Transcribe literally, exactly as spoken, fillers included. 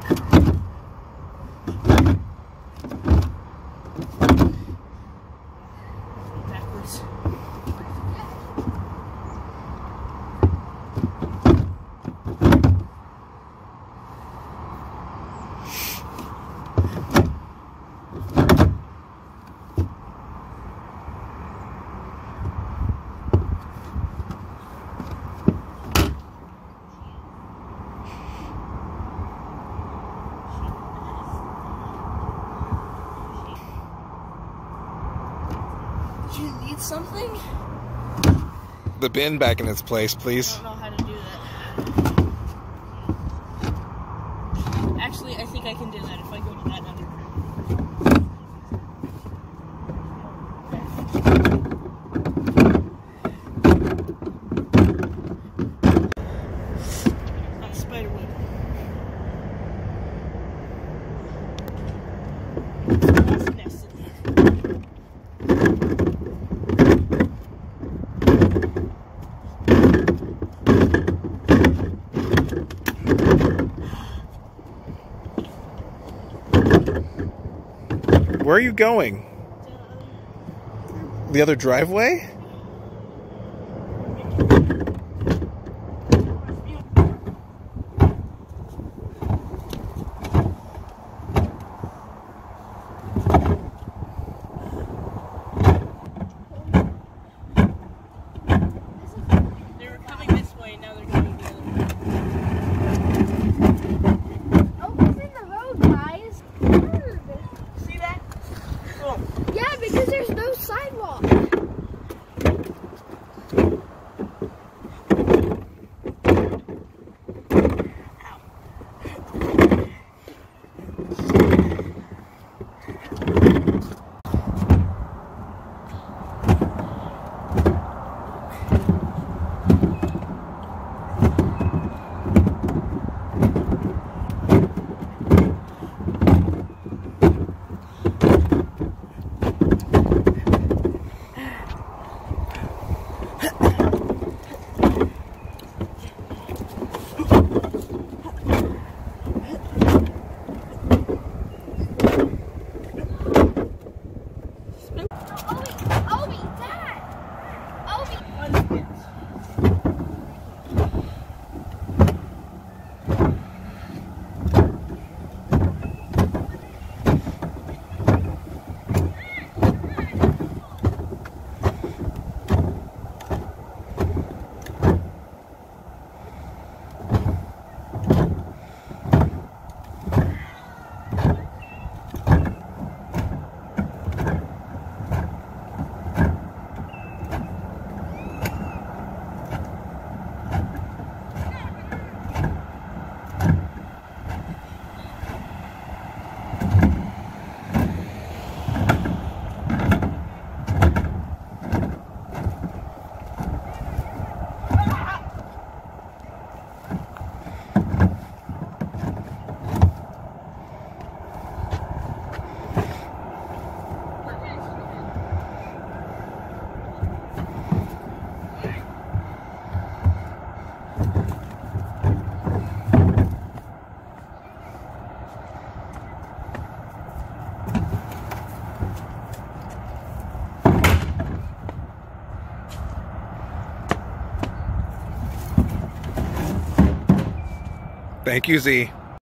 Backwards. Do you need something? The bin back in its place, please. I don't know how to do that. Actually, I think I can do that if I go to that under. Not a spider web. It's a nest in there. Where are you going? The other driveway? They were coming this way, now they're going the other way. Oh, what's in the road, guys? Bird. See that? Oh. Yeah, because there's no sidewalk. Thank you, Z.